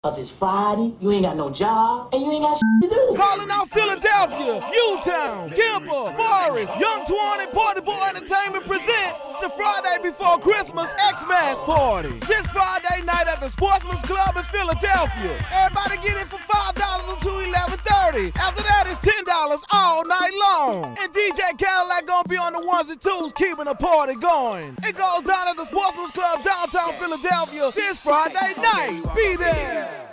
Cause it's Friday, you ain't got no job, and you ain't got shit to do. Calling out Philadelphia, U-Town, Kemper, Forest, Young Twan and Party Boy Entertainment presents the Friday before Christmas Xmas Party. This Friday night at the Sportsman's Club in Philadelphia. Everybody get in for $5 until 11:30. After that, it's $10 all night long. And DJ Cadillac gonna be on the ones and twos keeping the party going. It goes down at the Sportsman's Club downtown Philadelphia this Friday night. Be there.